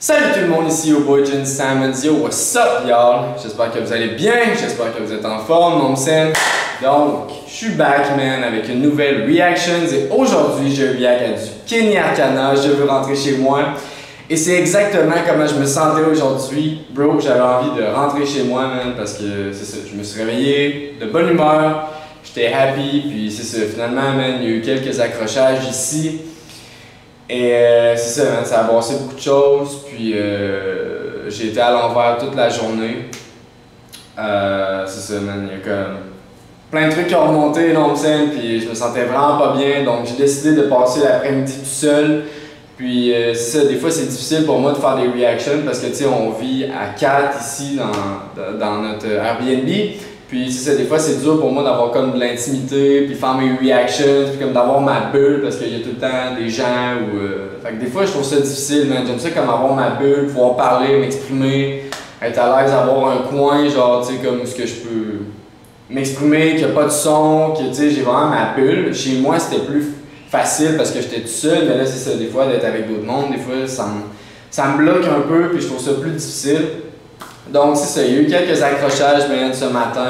Salut tout le monde, ici au boy Jen Salmons. Yo, what's up y'all? J'espère que vous allez bien, j'espère que vous êtes en forme, mon scène. Donc, je suis back man avec une nouvelle reactions et aujourd'hui je react à du Kenny Arcana, je veux rentrer chez moi. Et c'est exactement comment je me sentais aujourd'hui. Bro, j'avais envie de rentrer chez moi man parce que c'est ça, je me suis réveillé de bonne humeur, j'étais happy, puis c'est ça, finalement man, il y a eu quelques accrochages ici. Et c'est ça, man, ça a brassé beaucoup de choses, puis j'ai été à l'envers toute la journée. C'est ça, man, il y a comme plein de trucs qui ont remonté dans le scène, puis je me sentais vraiment pas bien, donc j'ai décidé de passer l'après-midi tout seul. Puis c'est ça, des fois c'est difficile pour moi de faire des reactions parce que tu sais, on vit à 4 ici dans notre Airbnb. Puis c'est ça, des fois c'est dur pour moi d'avoir comme de l'intimité, puis faire mes reactions, puis comme d'avoir ma bulle parce qu'il y a tout le temps des gens ou... Fait que des fois je trouve ça difficile, man. J'aime ça comme avoir ma bulle, pouvoir parler, m'exprimer, être à l'aise, avoir un coin, genre, tu sais, comme où ce que je peux m'exprimer, qu'il n'y a pas de son, que tu sais, j'ai vraiment ma bulle. Chez moi c'était plus facile parce que j'étais tout seul, mais là c'est ça, des fois d'être avec d'autres mondes, des fois ça me bloque un peu, puis je trouve ça plus difficile. Donc c'est ça, il y a eu quelques accrochages ce matin.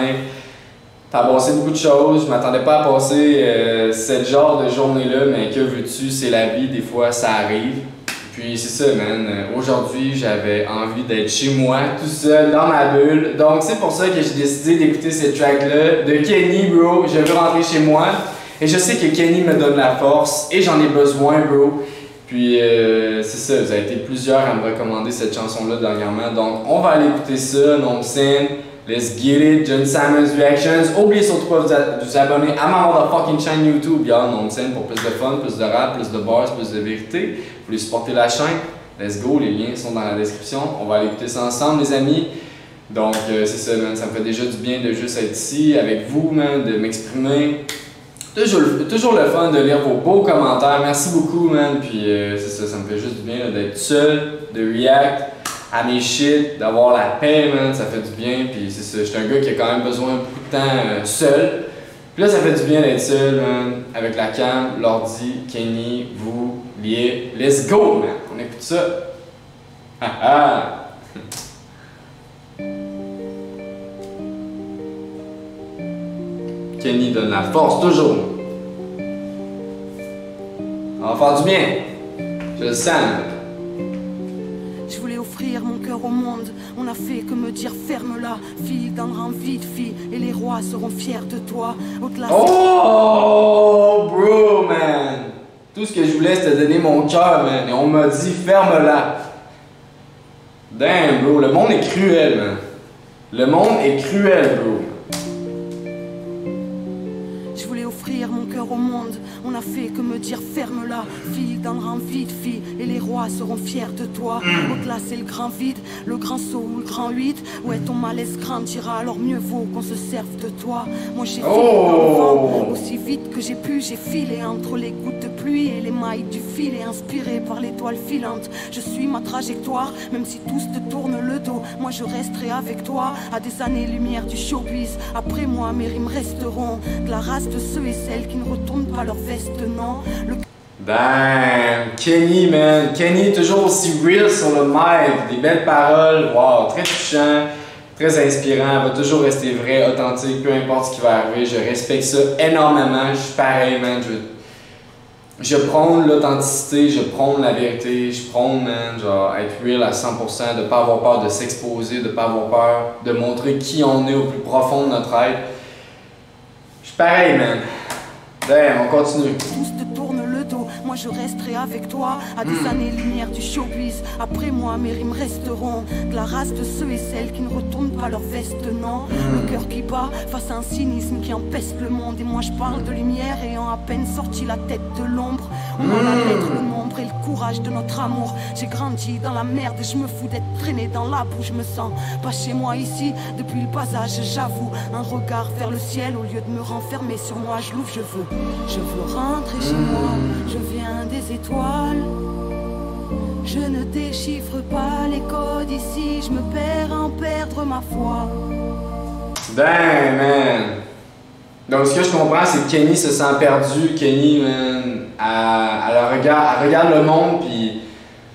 Ça a passé beaucoup de choses, je m'attendais pas à passer ce genre de journée-là, mais que veux-tu, c'est la vie, des fois ça arrive. Puis c'est ça, man, aujourd'hui j'avais envie d'être chez moi, tout seul, dans ma bulle. Donc c'est pour ça que j'ai décidé d'écouter cette track-là de Kenny, bro. Je veux rentrer chez moi. Et je sais que Kenny me donne la force et j'en ai besoin, bro. Puis c'est ça, vous avez été plusieurs à me recommander cette chanson-là dernièrement. Donc on va aller écouter ça, non scène. Let's get it, Jen Salmons Reactions. Oubliez surtout pas de vous abonner à ma motherfucking chaîne YouTube, y'all, non scène, pour plus de fun, plus de rap, plus de bars, plus de vérité. Vous voulez supporter la chaîne? Let's go, les liens sont dans la description. On va aller écouter ça ensemble, les amis. Donc c'est ça, man, ça me fait déjà du bien de juste être ici avec vous, man, de m'exprimer. Toujours le fun de lire vos beaux commentaires. Merci beaucoup, man. Puis c'est ça, ça me fait juste du bien d'être seul, de react à mes shit, d'avoir la paix, man. Ça fait du bien. Puis c'est ça, j'étais un gars qui a quand même besoin de beaucoup de temps seul. Puis là, ça fait du bien d'être seul, man. Avec la cam, l'ordi, Kenny, vous, liés. Let's go, man. On écoute ça. Haha. Kenny donne la force, toujours. On va faire du bien. Je le sens. Je voulais offrir mon cœur au monde. On a fait que me dire ferme-la. Fille dans le rang vite, fille. Et les rois seront fiers de toi. Oh, bro, man. Tout ce que je voulais, c'était donner mon cœur, man. Et on m'a dit ferme-la. Damn, bro. Le monde est cruel, man. Le monde est cruel, bro. Je voulais offrir mon cœur au monde. On a fait que me dire ferme-la. Fille dans le rang vide, fille. Et les rois seront fiers de toi. Au-delà c'est le grand vide, le grand saut ou le grand 8. Ouais, ton malaise grandira, alors mieux vaut qu'on se serve de toi. Moi j'ai filé dans le vent, aussi vite que j'ai pu. J'ai filé entre les gouttes de pluie et les mailles du filet. Inspiré par l'étoile filante, je suis ma trajectoire. Même si tous te tournent le dos, moi je resterai avec toi. À des années-lumière du showbiz. Après moi mes rimes resteront de la race de ceux et celles qui ne retournent pas leur veste, non. Damn, Kenny, man. Kenny, toujours aussi real sur le mic. Des belles paroles, wow, très touchant, très inspirant. Va toujours rester vrai, authentique, peu importe ce qui va arriver. Je respecte ça énormément. Je suis pareil, man. Je prône l'authenticité, je prône la vérité, je prône, man, genre, être real à 100%, de pas avoir peur de s'exposer, de pas avoir peur de montrer qui on est au plus profond de notre être. Je suis pareil, man. Damn, on continue. Tous te tournent le dos, moi je resterai avec toi. À des années-lumière du showbiz. Après moi mes rimes resteront de la race de ceux et celles qui ne retournent pas leur veste, non. Le cœur qui bat face à un cynisme qui empeste le monde. Et moi je parle de lumière ayant à peine sorti la tête de l'ombre. On a la lettre, le nombre et le courage de notre amour. J'ai grandi dans la merde et je me fous d'être traîné dans la boue. Je me sens pas chez moi ici depuis le bas âge, j'avoue. Un regard vers le ciel au lieu de me renfermer sur moi. Je l'ouvre, je veux rentrer chez moi. Je viens des étoiles. Je ne déchiffre pas les codes ici. Je me perds à en perdre ma foi. Damn, man. Donc ce que je comprends, c'est que Kenny se sent perdu. Kenny, man, elle regarde le monde, puis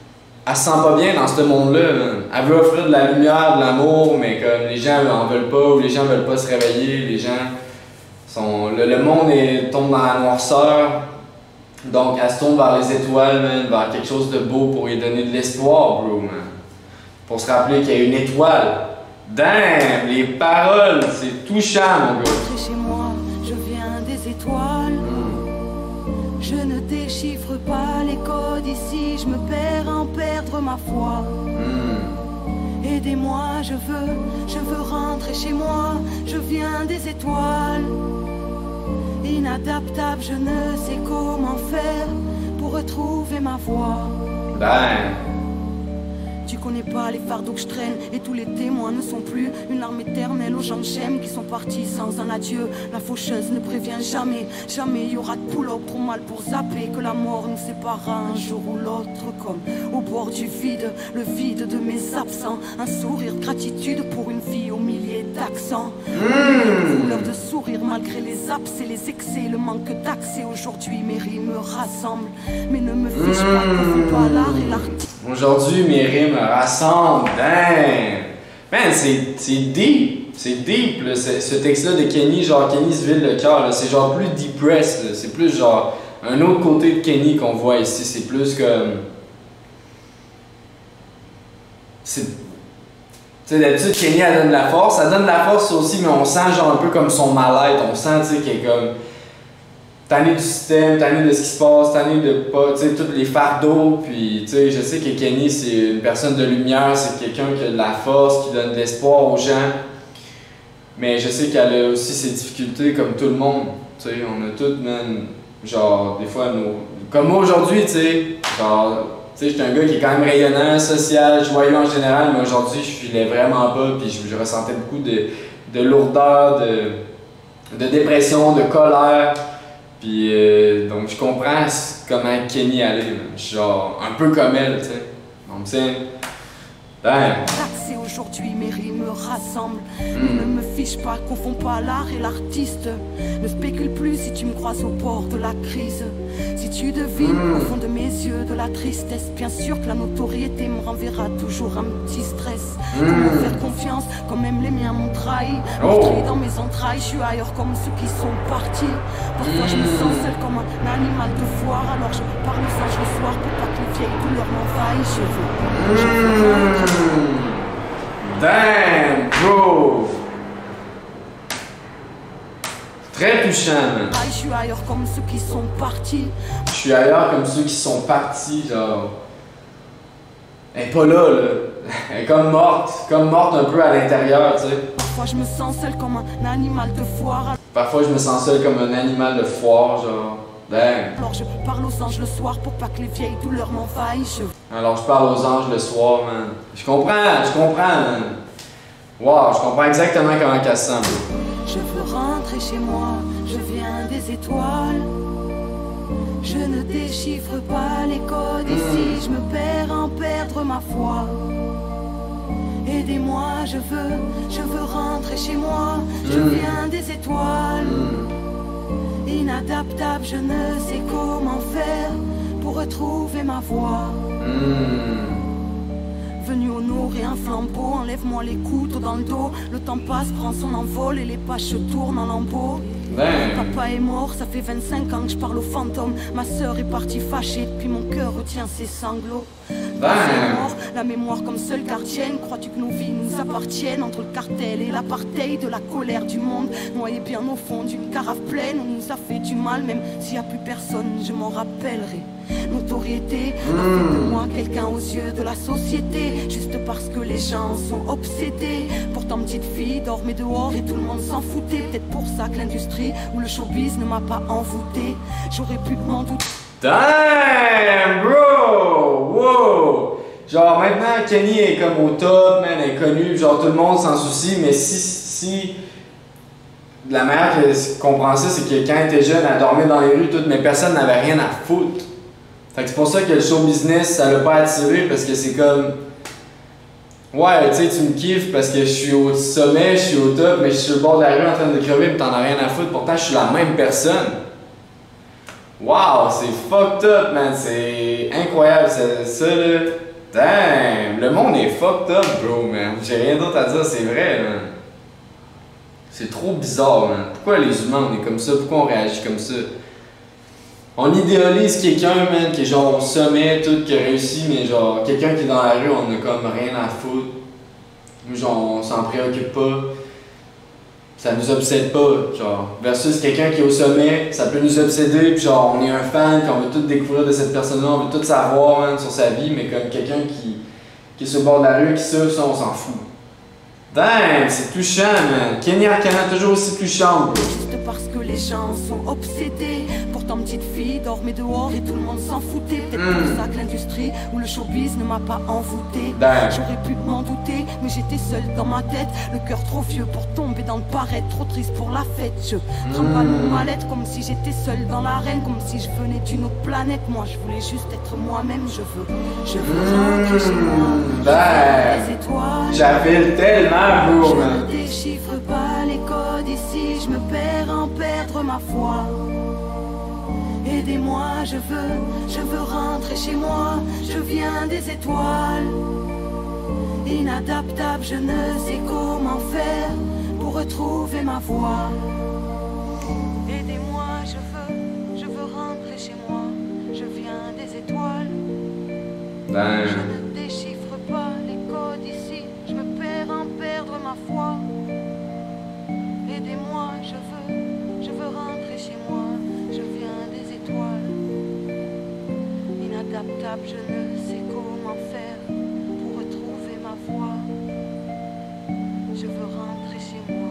elle se sent pas bien dans ce monde-là. Man. Elle veut offrir de la lumière, de l'amour, mais comme les gens en veulent pas ou les gens veulent pas se réveiller, les gens sont. Le monde tombe dans la noirceur. Donc elle se tourne vers les étoiles, man, vers quelque chose de beau pour lui donner de l'espoir, bro, man. Pour se rappeler qu'il y a une étoile. Damn, les paroles, c'est touchant, mon gars. Chez moi, je viens des étoiles. Je ne déchiffre pas les codes ici, je me perds en perdre ma foi. Aidez-moi, je veux rentrer chez moi. Je viens des étoiles. Inadaptable, je ne sais comment faire pour retrouver ma voie. Damn. Tu connais pas les fardeaux que je traîne et tous les témoins ne sont plus une larme éternelle aux gens que j'aime qui sont partis sans un adieu. La faucheuse ne prévient jamais, jamais il y aura de pull-up trop mal pour zapper que la mort nous séparera un jour ou l'autre comme au bord du vide, le vide de mes absents. Un sourire de gratitude pour une vie aux milliers d'accents. Couleur de sourire malgré les abcès, les excès, le manque d'accès. Aujourd'hui mes rimes me rassemblent, mais ne me fiche pas que faut pas l'art et l'artiste. Aujourd'hui, mes rimes rassemblent. Damn! Man, c'est deep. C'est deep, là. Ce texte-là de Kenny, genre Kenny se vide le cœur. C'est genre plus depressed. C'est plus genre un autre côté de Kenny qu'on voit ici. C'est plus comme. Tu sais, d'habitude, Kenny, elle donne de la force. Elle donne de la force aussi, mais on sent genre un peu comme son mal-être. On sent, tu sais, qu'elle est comme. Tanné du système, tanné de ce qui se passe, tanné de pas, tu sais, tous les fardeaux. Puis, tu sais, je sais que Kenny, c'est une personne de lumière, c'est quelqu'un qui a de la force, qui donne de l'espoir aux gens. Mais je sais qu'elle a aussi ses difficultés comme tout le monde. Tu sais, on a toutes, man, genre, des fois, comme moi aujourd'hui, tu sais, genre, tu sais, j'étais un gars qui est quand même rayonnant, social, joyeux en général, mais aujourd'hui, je filais vraiment pas, puis je ressentais beaucoup de lourdeur, de dépression, de colère. Puis donc je comprends comment Kenny allait, genre un peu comme elle, tu sais. Donc c'est C'est aujourd'hui mes rimes me rassemblent. Ne me fiche pas, confonds pas l'art et l'artiste. Ne spécule plus si tu me croises au bord de la crise. Si tu devines au fond de mes yeux de la tristesse, bien sûr que la notoriété me renverra toujours un petit stress. Comment faire confiance quand même les miens m'ont trahi. Meurtri dans mes entrailles, je suis ailleurs comme ceux qui sont partis. Parfois je me sens seul comme un animal de foire. Alors je parle aux anges le soir pour pas que les vieilles douleurs m'envahissent. Je veux damn, bro! Très touchant, man. je suis ailleurs comme ceux qui sont partis. Je suis ailleurs comme ceux qui sont partis, genre. Elle est pas là, là. Elle est comme morte un peu à l'intérieur, tu sais. Parfois je me sens seul comme un animal de foire. Parfois je me sens seul comme un animal de foire, genre. Damn. Alors je parle aux anges le soir pour pas que les vieilles douleurs m'envahissent. Alors je parle aux anges le soir, man. Je comprends, man. Wow, je comprends exactement comment elle se sent, bro. Je veux rentrer chez moi, je viens des étoiles. Je ne déchiffre pas les codes ici, je me perds en perdre ma foi. Aidez-moi, je veux rentrer chez moi, je viens des étoiles. Inadaptable, je ne sais comment faire pour retrouver ma voie. Venu honorer un flambeau, enlève-moi les couteaux dans le dos. Le temps passe, prend son envol et les pages se tournent en lambeaux. Papa est mort, ça fait 25 ans que je parle aux fantômes. Ma sœur est partie fâchée, depuis mon cœur retient ses sanglots. Mort, la mémoire comme seule gardienne. Crois-tu que nos vies nous appartiennent? Entre le cartel et l'apartheid, de la colère du monde, noyé bien au fond d'une carafe pleine. On nous a fait du mal, même s'il n'y a plus personne, je m'en rappellerai. Notoriété a fait de moi quelqu'un aux yeux de la société, juste parce que les gens sont obsédés. Pourtant petite fille dormait dehors et tout le monde s'en foutait. Peut-être pour ça que l'industrie ou le showbiz ne m'a pas envoûté. J'aurais pu m'en douter. Damn, bro! Wow! Genre maintenant Kenny est comme au top, man, elle est connue, genre tout le monde s'en soucie, mais si la manière que comprend ça, c'est que quand elle était jeune, elle dormait dans les rues, toutes, mais personne n'avait rien à foutre. Fait que c'est pour ça que le show business, ça l'a pas attiré, parce que c'est comme. Ouais, tu sais, tu me kiffes parce que je suis au sommet, je suis au top, mais je suis sur le bord de la rue en train de crever, mais t'en as rien à foutre, pourtant je suis la même personne. Wow, c'est fucked up, man, c'est incroyable, ça là. Damn! Le monde est fucked up, bro, man. J'ai rien d'autre à dire, c'est vrai, man. C'est trop bizarre, man. Pourquoi les humains, on est comme ça? Pourquoi on réagit comme ça? On idéalise quelqu'un, man, qui est genre au sommet, tout, qui a réussi, mais genre, quelqu'un qui est dans la rue, on a comme rien à foutre. Genre, on s'en préoccupe pas. Ça nous obsède pas, genre. Versus quelqu'un qui est au sommet, ça peut nous obséder, puis genre, on est un fan, puis on veut tout découvrir de cette personne-là, on veut tout savoir, man, sur sa vie, mais comme quelqu'un qui est sur le bord de la rue, qui surfe, ça, on s'en fout. Damn, c'est touchant, man. Kenny Arcana, toujours aussi touchant, bro. Juste parce que les gens sont obsédés. Pourtant, petite fille dormait dehors et tout le monde s'en foutait. Peut-être pour ça que l'industrie ou le showbiz ne m'a pas envoûté. J'aurais pu m'en douter, mais j'étais seule dans ma tête. Le cœur trop vieux pour tomber dans le paraître, trop triste pour la fête. Je trimballe mon mal-être comme si j'étais seule dans l'arène, comme si je venais d'une autre planète. Moi, je voulais juste être moi-même. Je veux rentrer chez moi. Les étoiles. J'appelle tellement. Je ne déchiffre pas les codes ici, je me perds en perdre ma foi. Aidez-moi, je veux rentrer chez moi, je viens des étoiles. Inadaptable, je ne sais comment faire pour retrouver ma voie. Aidez-moi, je veux rentrer chez moi, je viens des étoiles. Je ne déchiffre pas les codes ici, je me perds en perdre ma foi. Aidez-moi, je veux rentrer chez moi, je viens des étoiles. Inadaptable, je ne sais comment faire pour retrouver ma voie. Je veux rentrer chez moi.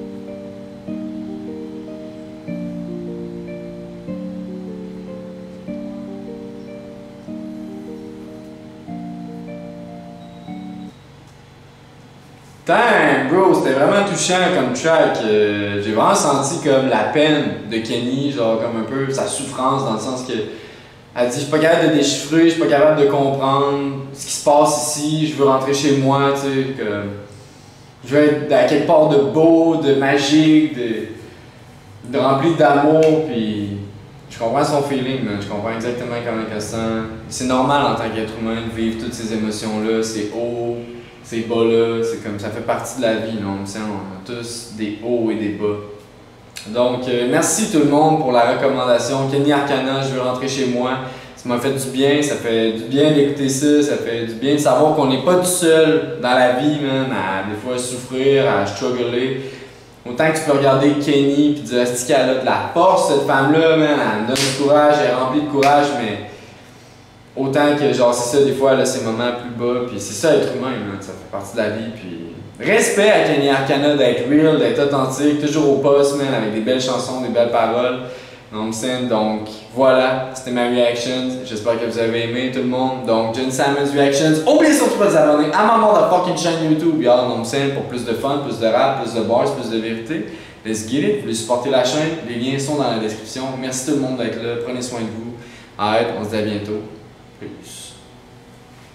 Damn, bro, c'était vraiment touchant comme track. J'ai vraiment senti comme la peine de Kenny, genre comme un peu sa souffrance dans le sens que elle dit je suis pas capable de déchiffrer, je suis pas capable de comprendre ce qui se passe ici, je veux rentrer chez moi, tu sais, que je veux être à quelque part de beau, de magique, de rempli d'amour, puis je comprends son feeling, man. Je comprends exactement comment elle se sent. C'est normal en tant qu'être humain de vivre toutes ces émotions-là, c'est haut. Ces bas-là, c'est comme ça fait partie de la vie, là, on a tous des hauts et des bas. Donc, merci tout le monde pour la recommandation. Kenny Arcana, je veux rentrer chez moi. Ça m'a fait du bien, ça fait du bien d'écouter ça, ça fait du bien de savoir qu'on n'est pas tout seul dans la vie, man, à des fois souffrir, à struggler. Autant que tu peux regarder Kenny et dire est-ce qu'elle a de la force, cette femme-là, man, elle me donne du courage, elle est remplie de courage, mais. Autant que, genre, c'est ça, des fois, elle a ses moments plus bas, puis c'est ça, être humain, là, ça fait partie de la vie, puis... Respect à Kenny Arcana d'être real, d'être authentique, toujours au poste, man, avec des belles chansons, des belles paroles. Donc, voilà, c'était ma reaction. J'espère que vous avez aimé, tout le monde. Donc, Jen Salmon's Reactions. Oubliez surtout pas de vous abonner à ma motherfucking chaîne YouTube, pour plus de fun, plus de rap, plus de bars, plus de vérité. Let's get it, vous voulez supporter la chaîne, les liens sont dans la description. Merci tout le monde d'être là, prenez soin de vous. Arrête, on se dit à bientôt. Peace.